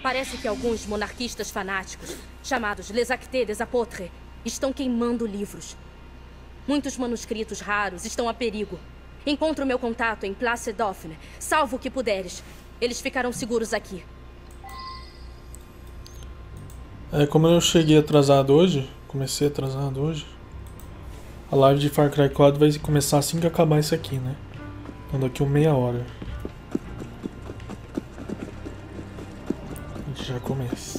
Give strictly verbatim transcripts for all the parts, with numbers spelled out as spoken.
Parece que alguns monarquistas fanáticos, chamados Les Actes des Apôtres, estão queimando livros. Muitos manuscritos raros estão a perigo. Encontre o meu contato em Place Dauphine. Salvo o que puderes. Eles ficarão seguros aqui. É, como eu cheguei atrasado hoje, comecei atrasado hoje, a live de Far Cry quatro vai começar assim que acabar isso aqui, né? Então daqui a meia hora. A gente já começa.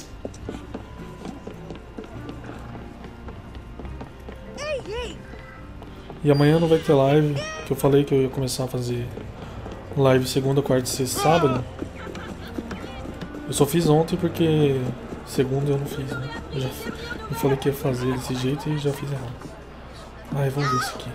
E amanhã não vai ter live, que eu falei que eu ia começar a fazer live segunda, quarta, sexta e sábado. Eu só fiz ontem porque segunda eu não fiz, né? Eu, já, eu falei que ia fazer desse jeito e já fiz errado. Ai, vamos ver isso aqui.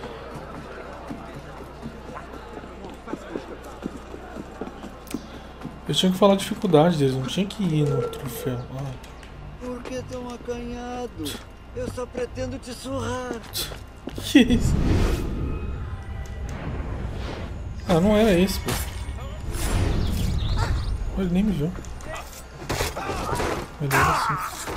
Eu tinha que falar a dificuldade deles, não tinha que ir no troféu. Ai. Por que tão acanhado? Eu só pretendo te surrar. Que isso? Ah, não era esse, pô. Ele nem me viu. Ele era assim.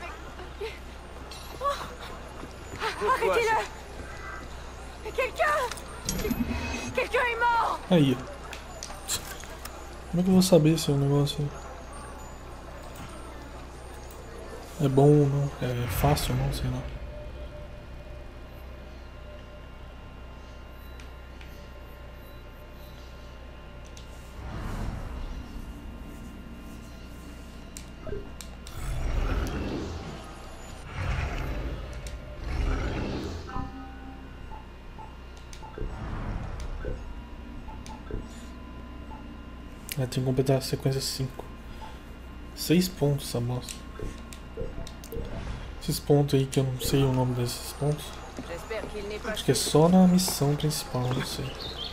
Arrêtez-le! Quelqu'un! Quelqu'un est mort! Aí. Como é que eu vou saber se o negócio é bom ou não? É fácil ou não? Sei lá. É, tem que completar a sequência cinco. seis pontos essa bosta. Esses pontos aí que eu não sei o nome desses pontos. Acho que é só na missão principal, não sei.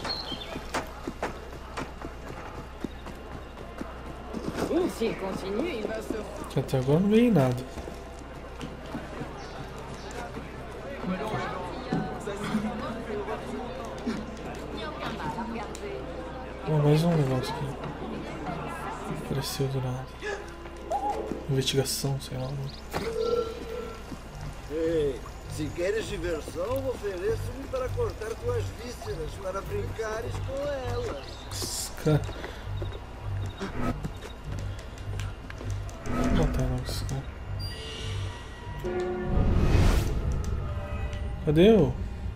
Que até agora não veio nada. Oh, mais um negócio aqui. Apareceu do nada. Investigação, sei lá. Ei, se queres diversão, ofereço-me para cortar tuas vísceras, para brincares com elas. Cara. Vou matar logo esse cara. Cadê eu?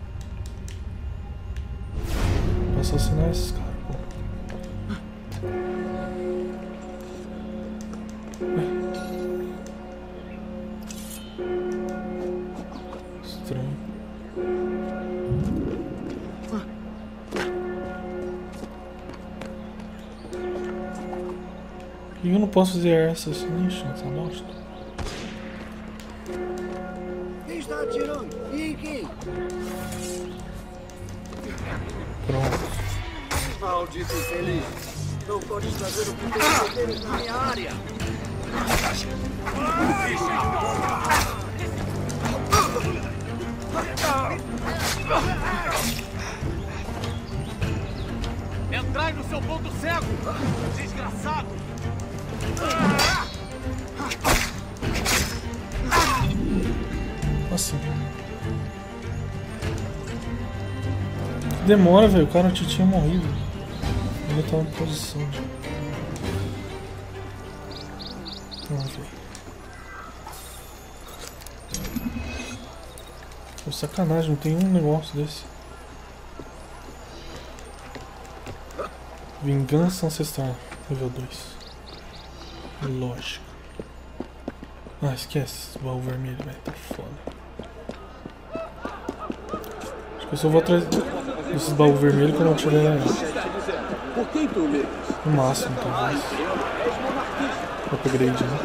Vou assassinar esses caras. Estranho. E eu não posso fazer essa assim, essa bosta. Quem está atirando? E em quem? Pronto. Maldito infeliz. Não pode trazer o que tem deles na minha área. Entrai no seu ponto cego, desgraçado! Nossa. Demora, velho. O cara te tinha morrido. Ele tava em posição. Vamos ver. Pô, sacanagem, não tem um negócio desse. Vingança ancestral, nível dois. Lógico. Ah, esquece esse baú vermelho, velho. Tá foda. Acho que eu só vou atrás desses baús vermelhos quando eu tiver no máximo, talvez. Upgrade, né?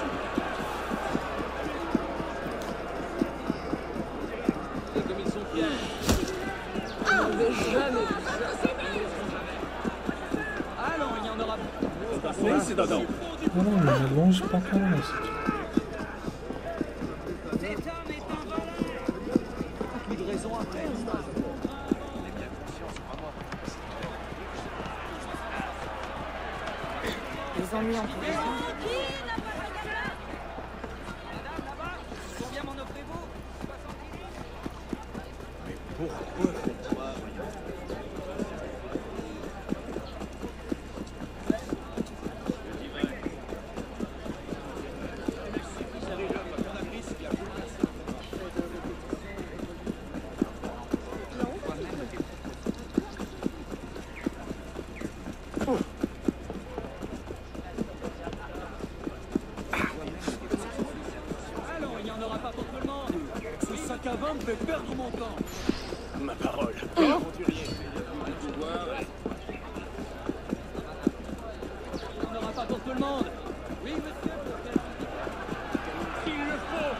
Sim, cidadão. Não, mano, é longe pra caramba isso aqui. Ils ont mis en position. Combien m'en offrez-vous? Mais pourquoi faites-moi? Me fait perdre mon temps. Ma parole. Hein? On n'aura pas pour tout le monde. Oui, monsieur. S'il le faut.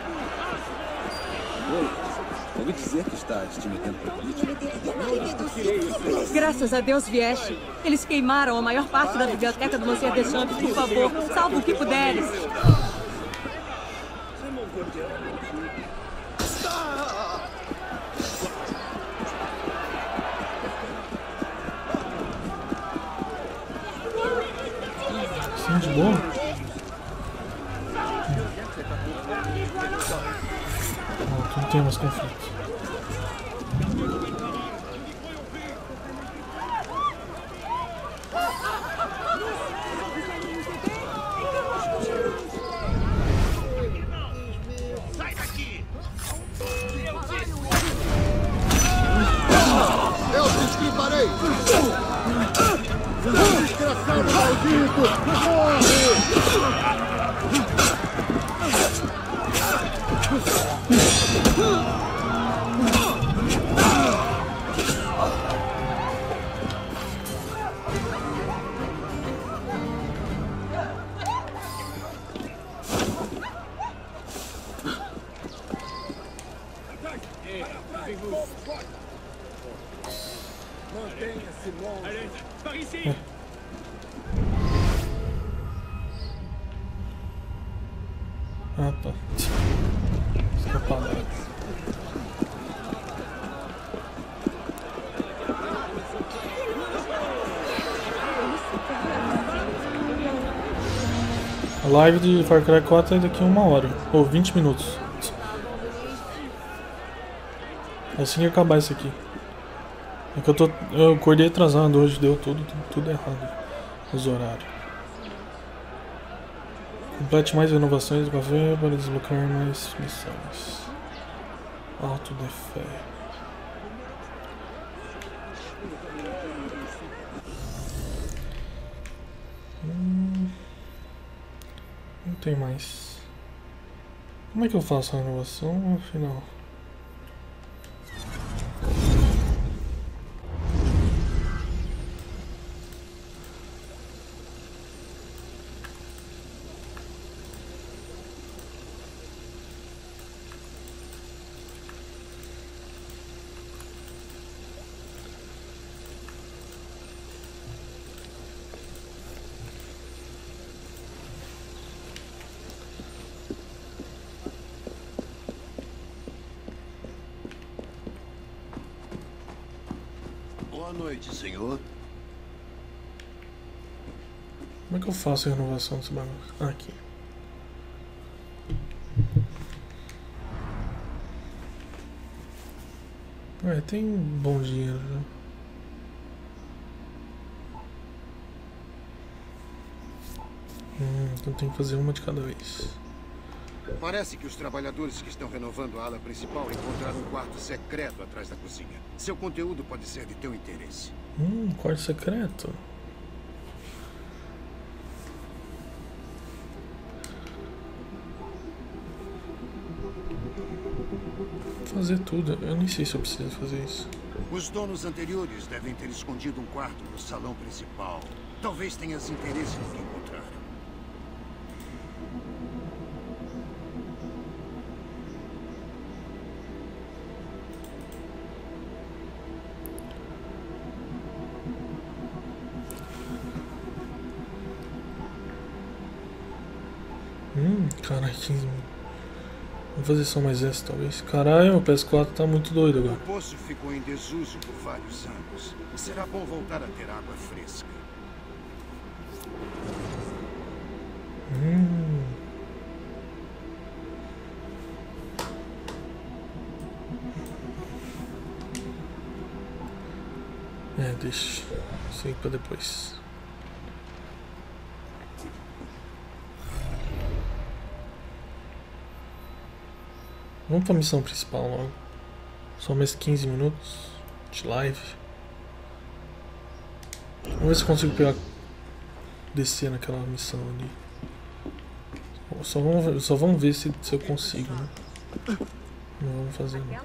Oi, ouvi dizer que está te metendo por política. Graças a Deus vieste. Eles queimaram a maior parte da biblioteca do Monsieur Deschamps. Por favor, salva o que puderes. Sim, de boa. Ó, aqui não tem mais conflito. Sai daqui! Eu te esquivarei! Desgraçado maldito! Morre! Mantenha-se longe. Allez, par ici! Ah, tá. Escapado. A live de Far Cry quatro é daqui a uma hora, ou vinte minutos. Assim que acabar isso aqui. É que eu tô. Eu acordei atrasado hoje, deu tudo, tudo errado. Os horários. Complete mais inovações do café para desbloquear mais missões. Alto de fé. Hum, não tem mais. Como é que eu faço a inovação no final? Boa noite, senhor. Como é que eu faço a renovação desse bagulho? Ah, aqui. É, tem bom dinheiro, né? Hum, então tem que fazer uma de cada vez. Parece que os trabalhadores que estão renovando a ala principal encontraram um quarto secreto atrás da cozinha. Seu conteúdo pode ser de teu interesse. Hum, quarto secreto. Fazer tudo. Eu nem sei se eu preciso fazer isso. Os donos anteriores devem ter escondido um quarto no salão principal. Talvez tenhas interesse no que encontraram. Hum, caralho, quinze mil. Vou fazer só mais essa, talvez. Caralho, o P S quatro tá muito doido agora. O poço ficou em desuso por vários anos. Será bom voltar a ter água fresca. É, deixa isso aí pra depois. Vamos pra missão principal logo. Só mais quinze minutos de live. Vamos ver se eu consigo pegar, descer naquela missão ali. Só vamos, só vamos ver se, se eu consigo, né? Não vamos fazer não.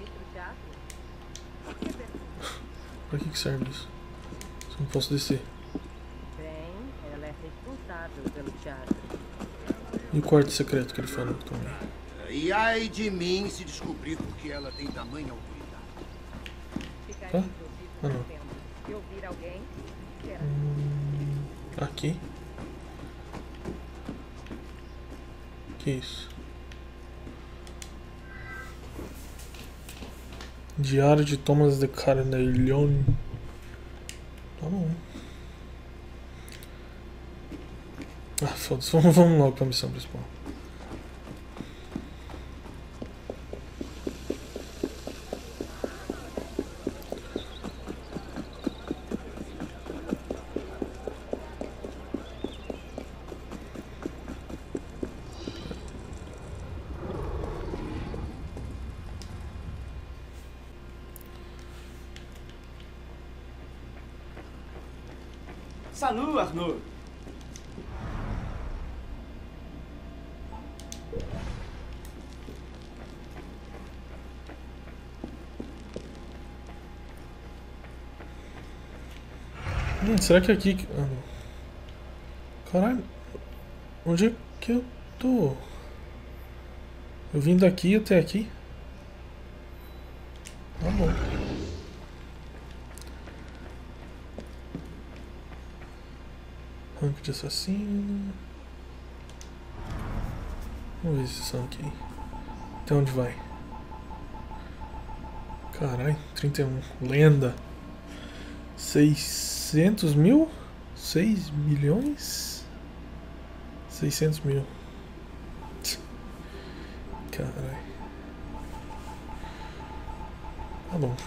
Pra que que serve isso? Se eu não posso descer. Bem, ela é responsável pelo teatro. E o quarto secreto que ele falou também. E ai de mim se descobrir por que ela tem tamanha autoridade. Tá? Ah, não. Hum, aqui. Que isso? Diário de Thomas de Carnelion. Tá bom. Ah, foda-se. Vamos, vamos logo pra missão principal. Salut, Arnaud! Hum, será que é aqui... que- ah, não. Caralho. Onde é que eu tô? Eu vim daqui até aqui? Tá bom. Rank de assassino. Vamos ver esse som aqui. Até onde vai? Caralho, trinta e um. Lenda. seiscentos mil? seis milhões? seiscentos mil. Caralho. Tá bom.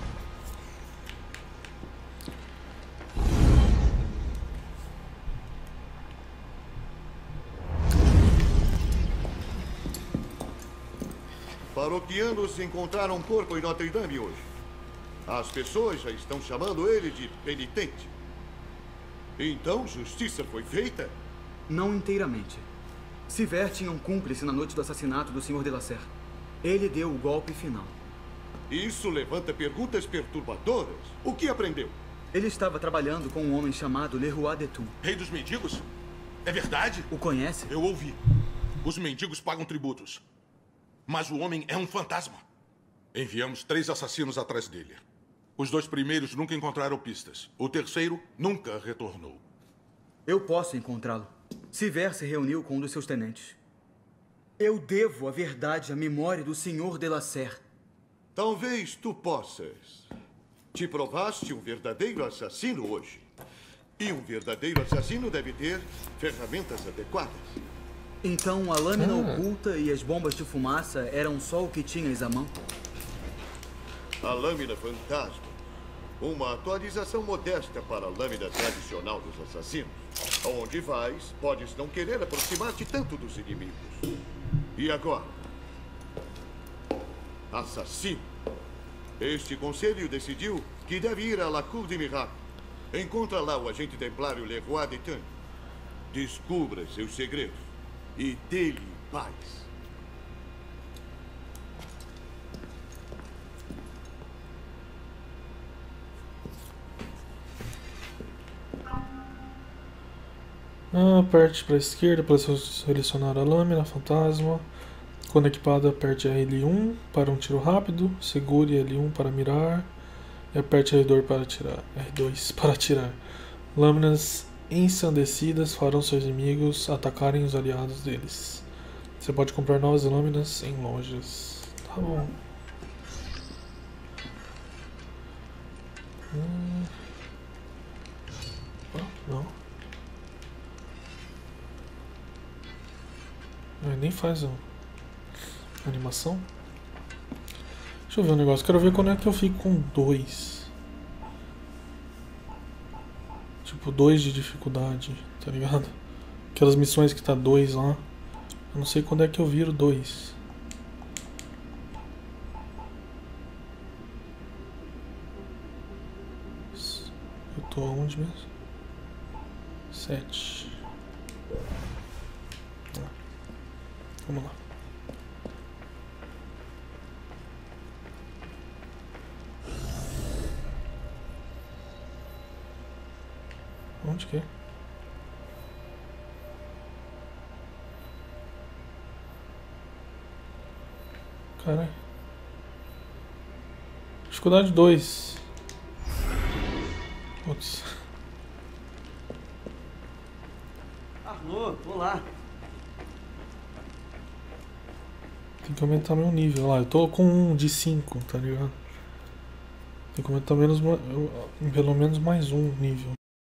Paroquianos encontraram um corpo em Notre Dame hoje. As pessoas já estão chamando ele de penitente. Então, justiça foi feita? Não inteiramente. Siver tinha um cúmplice na noite do assassinato do senhor Delacer. Ele deu o golpe final. Isso levanta perguntas perturbadoras. O que aprendeu? Ele estava trabalhando com um homem chamado Leroy de Thun. Rei dos mendigos? É verdade? O conhece? Eu ouvi. Os mendigos pagam tributos. Mas o homem é um fantasma. Enviamos três assassinos atrás dele. Os dois primeiros nunca encontraram pistas. O terceiro nunca retornou. Eu posso encontrá-lo. Siver se reuniu com um dos seus tenentes. Eu devo a verdade à memória do senhor Delacer. Talvez tu possas. Te provaste um verdadeiro assassino hoje. E um verdadeiro assassino deve ter ferramentas adequadas. Então a lâmina Ah. oculta e as bombas de fumaça eram só o que tinhas à mão? A lâmina fantasma. Uma atualização modesta para a lâmina tradicional dos assassinos. Aonde vais, podes não querer aproximar-te tanto dos inimigos. E agora? Assassino. Este conselho decidiu que deve ir à La Cour de Miracle. Encontra lá o agente templário Leroy de Thun. Descubra seus segredos. E dê-lhe paz. Ah, aperte para a esquerda para selecionar a lâmina fantasma. Quando equipada, aperte L um para um tiro rápido. Segure L um para mirar. E aperte R dois para atirar. R dois para atirar. Lâminas ensandecidas farão seus inimigos atacarem os aliados deles. Você pode comprar novas lâminas em lojas. Tá bom. Hum. Oh, não. Ah, nem faz a animação. Deixa eu ver um negócio. Quero ver quando é que eu fico com dois. tipo dois de dificuldade, tá ligado? Aquelas missões que tá dois lá. Eu não sei quando é que eu viro dois. Eu tô onde mesmo? Sete. Vamos lá. Onde que é? Caralho. Dificuldade dois. Putz. Arnaud, olá. Tem que aumentar meu nível lá. Eu tô com um de cinco, tá ligado? Tem que aumentar menos, pelo menos mais um nível.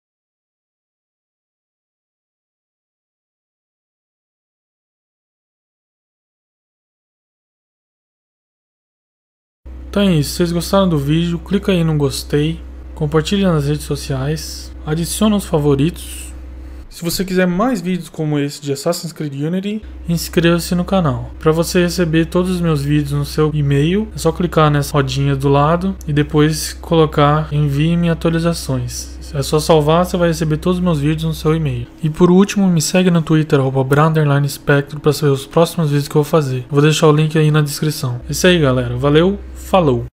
Então é isso, se vocês gostaram do vídeo, clica aí no gostei, compartilha nas redes sociais, adiciona os favoritos. Se você quiser mais vídeos como esse de Assassin's Creed Unity, inscreva-se no canal. Para você receber todos os meus vídeos no seu e-mail, é só clicar nessa rodinha do lado e depois colocar envie-me atualizações. É só salvar, você vai receber todos os meus vídeos no seu e-mail. E por último, me segue no Twitter, arroba Bra underline Spectro, para saber os próximos vídeos que eu vou fazer. Vou deixar o link aí na descrição. É isso aí, galera. Valeu, falou!